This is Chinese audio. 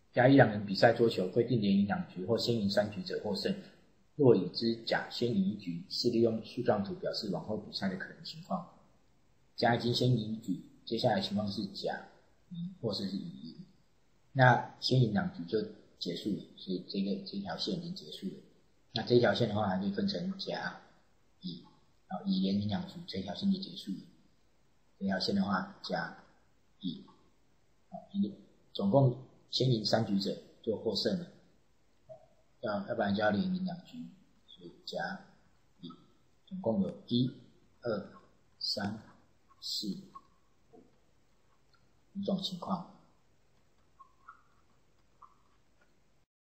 甲乙两人比赛桌球，规定连赢两局或先赢3局者获胜。若已知甲先赢1局，是利用树状图表示往后比赛的可能情况。甲已经先赢1局，接下来的情况是甲赢或是乙赢。那先赢2局就结束了，所以这条线已经结束了。那这条线的话，还可以分成甲、乙，乙连赢2局，这条线就结束了。这条线的话，甲、乙，总共先赢3局者就获胜了。要不然就要连赢2局，所以甲、乙总共有1、2、3、4、5种情况。